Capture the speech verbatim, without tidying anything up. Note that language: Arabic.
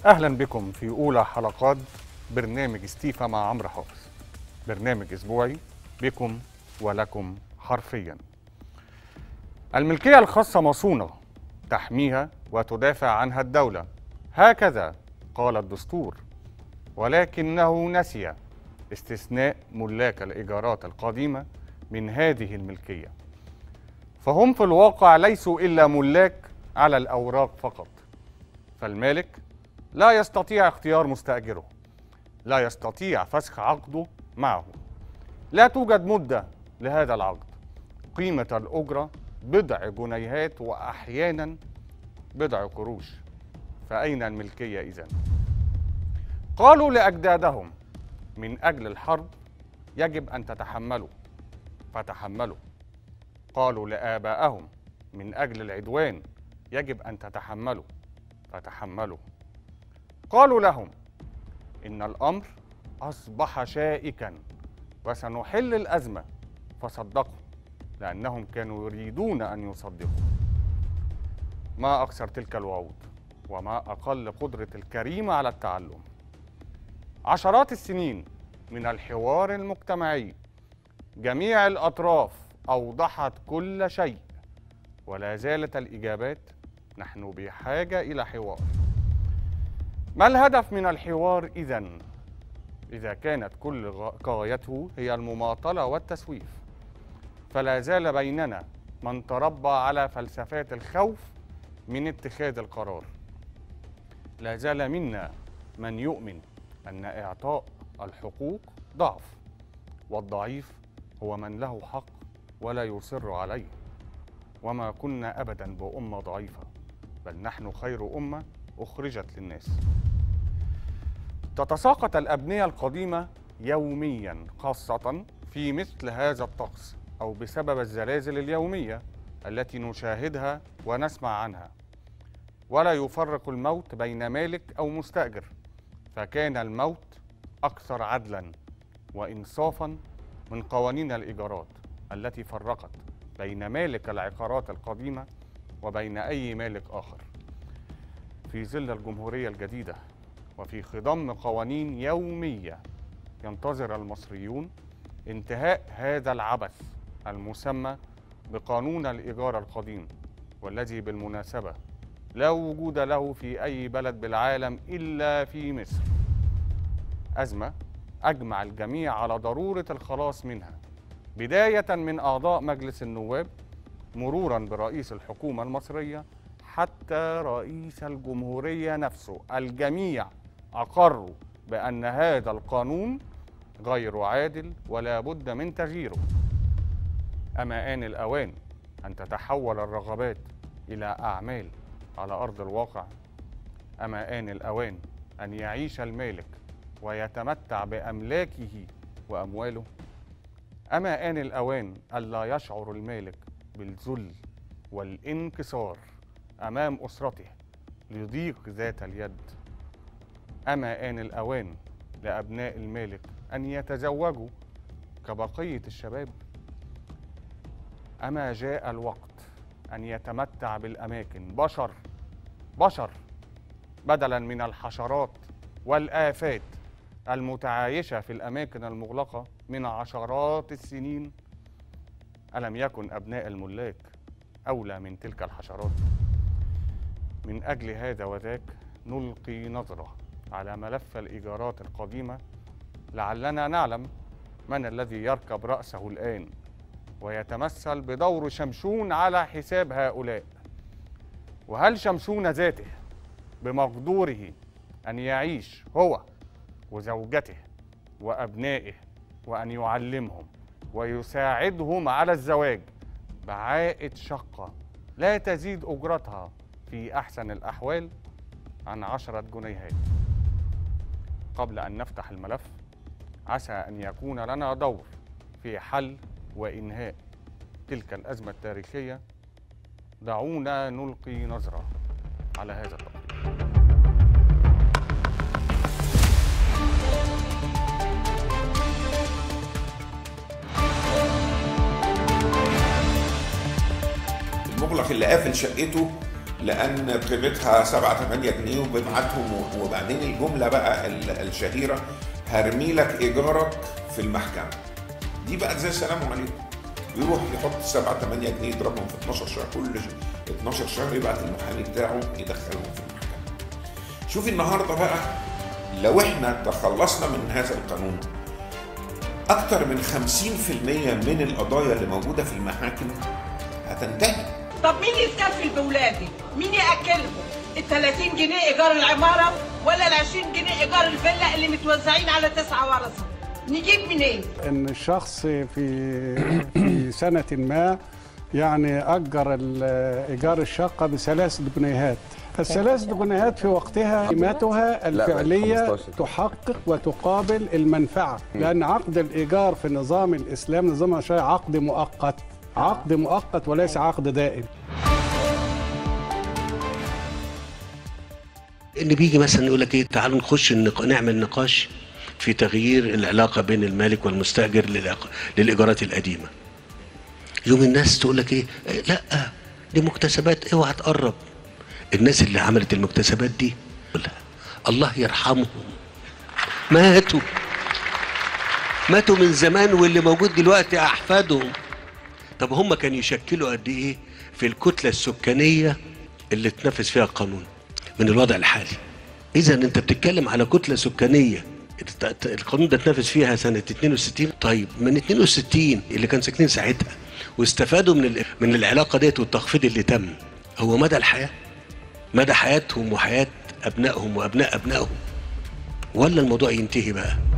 أهلا بكم في أولى حلقات برنامج ستيفا مع عمرو حافظ، برنامج أسبوعي بكم ولكم حرفيا. الملكية الخاصة مصونة تحميها وتدافع عنها الدولة، هكذا قال الدستور، ولكنه نسي استثناء ملاك الإيجارات القديمة من هذه الملكية، فهم في الواقع ليسوا إلا ملاك على الأوراق فقط. فالمالك لا يستطيع اختيار مستأجره، لا يستطيع فسخ عقده معه، لا توجد مدة لهذا العقد، قيمة الأجرة بضع جنيهات وأحيانا بضع قروش، فأين الملكية إذن؟ قالوا لأجدادهم من أجل الحرب يجب أن تتحملوا فتحملوا، قالوا لآبائهم من أجل العدوان يجب أن تتحملوا فتحملوا، قالوا لهم إن الأمر أصبح شائكا وسنحل الأزمة فصدقوا، لأنهم كانوا يريدون أن يصدقوا. ما أكثر تلك الوعود وما أقل قدرة الكريم على التعلم. عشرات السنين من الحوار المجتمعي، جميع الأطراف أوضحت كل شيء ولا زالت الإجابات نحن بحاجة إلى حوار. ما الهدف من الحوار إذن؟ إذا كانت كل غايته هي المماطلة والتسويف، فلا زال بيننا من تربى على فلسفات الخوف من اتخاذ القرار. لا زال منا من يؤمن أن إعطاء الحقوق ضعف، والضعيف هو من له حق ولا يصر عليه. وما كنا أبدا بأمة ضعيفة، بل نحن خير أمة أخرجت للناس. تتساقط الأبنية القديمة يوميا، خاصة في مثل هذا الطقس أو بسبب الزلازل اليومية التي نشاهدها ونسمع عنها. ولا يفرق الموت بين مالك أو مستأجر، فكان الموت أكثر عدلا وإنصافا من قوانين الإيجارات التي فرقت بين مالك العقارات القديمة وبين أي مالك آخر. في ظل الجمهورية الجديدة وفي خضم قوانين يومية، ينتظر المصريون انتهاء هذا العبث المسمى بقانون الإيجار القديم، والذي بالمناسبة لا وجود له في أي بلد بالعالم إلا في مصر. أزمة أجمع الجميع على ضرورة الخلاص منها، بداية من أعضاء مجلس النواب مرورا برئيس الحكومة المصرية حتى رئيس الجمهورية نفسه. الجميع أقروا بأن هذا القانون غير عادل ولا بد من تغييره. أما آن الأوان أن تتحول الرغبات إلى أعمال على أرض الواقع؟ أما آن الأوان أن يعيش المالك ويتمتع بأملاكه وأمواله؟ أما آن الأوان ألا يشعر المالك بالذل والانكسار أمام أسرته لضيق ذات اليد؟ أما آن الأوان لأبناء المالك أن يتزوجوا كبقية الشباب؟ أما جاء الوقت أن يتمتع بالأماكن بشر بشر بدلا من الحشرات والآفات المتعايشة في الأماكن المغلقة من عشرات السنين؟ ألم يكن أبناء الملاك أولى من تلك الحشرات؟ من أجل هذا وذاك نلقي نظرة على ملف الإيجارات القديمة، لعلنا نعلم من الذي يركب رأسه الآن ويتمثل بدور شمشون على حساب هؤلاء. وهل شمشون ذاته بمقدوره أن يعيش هو وزوجته وأبنائه وأن يعلمهم ويساعدهم على الزواج بعائد شقة لا تزيد أجرتها في أحسن الأحوال عن عشرة جنيهات؟ قبل أن نفتح الملف، عسى أن يكون لنا دور في حل وإنهاء تلك الأزمة التاريخية. دعونا نلقي نظرة على هذا التقرير. المغلق اللي قافل شقته لان قيمتها سبعة تمانية جنيه وببعتهم. وبعدين الجمله بقى الشهيره هرمي لك ايجارك في المحكمه، دي بقت زي السلام عليكم. يروح يحط سبعة تمانية جنيه يضربهم في اتناشر شهر، كل اتناشر شهر يبعت المحامي بتاعه يدخلهم في المحكمه. شوفي النهارده بقى لو احنا تخلصنا من هذا القانون، اكتر من خمسين في المية من القضايا اللي موجوده في المحاكم هتنتهي. طب مين يتكفل باولادي؟ مين ياكلهم؟ ال ثلاثين جنيه ايجار العماره ولا ال عشرين جنيه ايجار الفيلا اللي متوزعين على تسعه ورثه؟ نجيب منين؟ ان الشخص في في سنه ما يعني اجر ايجار الشقه بثلاث جنيهات، الثلاث جنيهات في وقتها قيمتها الفعليه تحقق وتقابل المنفعه، لان عقد الايجار في نظام الاسلام نظام الشرعي عقد مؤقت، عقد مؤقت وليس عقد دائم. اللي بيجي مثلا يقول لك ايه، تعالوا نخش نعمل نقاش في تغيير العلاقه بين المالك والمستاجر للايجارات القديمه. يوم الناس تقول لك ايه، لا دي مكتسبات اوعى تقرب. الناس اللي عملت المكتسبات دي الله يرحمهم ماتوا ماتوا من زمان، واللي موجود دلوقتي احفادهم. طب هم كانوا يشكلوا قد ايه في الكتله السكانيه اللي اتنفذ فيها القانون من الوضع الحالي؟ اذا انت بتتكلم على كتله سكانيه القانون ده اتنفذ فيها سنه اتنين وستين. طيب من اتنين وستين اللي كانوا ساكنين ساعتها واستفادوا من من العلاقه ديت والتخفيض اللي تم، هو مدى الحياه، مدى حياتهم وحياه ابنائهم وابناء ابنائهم، ولا الموضوع ينتهي بقى؟